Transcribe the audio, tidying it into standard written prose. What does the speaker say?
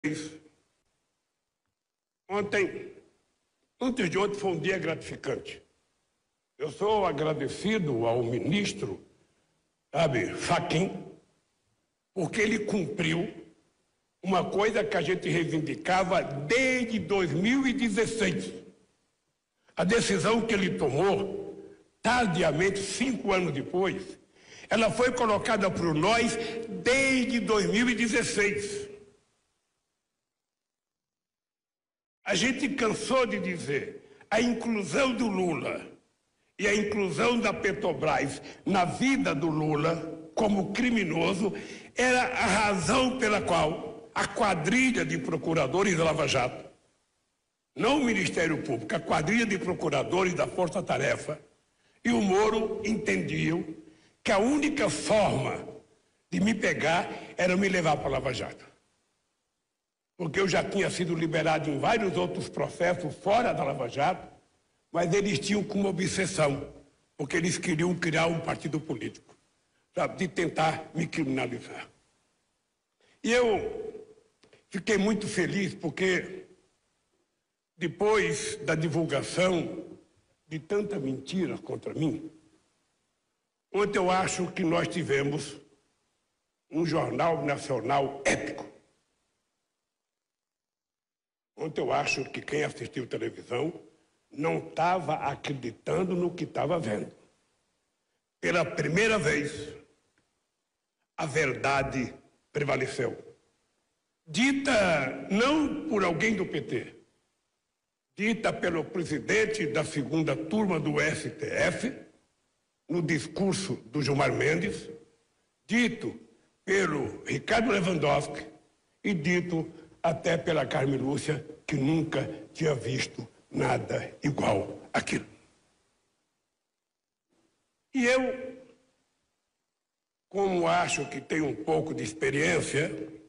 Antes de ontem foi um dia gratificante. Eu sou agradecido ao ministro, Fachin, porque ele cumpriu uma coisa que a gente reivindicava desde 2016. A decisão que ele tomou, tardiamente, 5 anos depois, ela foi colocada por nós desde 2016. A gente cansou de dizer a inclusão do Lula e a inclusão da Petrobras na vida do Lula como criminoso era a razão pela qual a quadrilha de procuradores da Lava Jato, não o Ministério Público, a quadrilha de procuradores da Força Tarefa e o Moro entendiam que a única forma de me pegar era me levar para a Lava Jato. Porque eu já tinha sido liberado em vários outros processos fora da Lava Jato, mas eles tinham como obsessão, porque eles queriam criar um partido político, sabe, de tentar me criminalizar. E eu fiquei muito feliz porque, depois da divulgação de tanta mentira contra mim, ontem eu acho que nós tivemos um jornal nacional épico. Ontem eu acho que quem assistiu televisão não estava acreditando no que estava vendo. Pela primeira vez, a verdade prevaleceu. Dita não por alguém do PT, dita pelo presidente da segunda turma do STF, no discurso do Gilmar Mendes, dito pelo Ricardo Lewandowski e dito até pela Carmen Lúcia, que nunca tinha visto nada igual àquilo. E eu, como acho que tenho um pouco de experiência,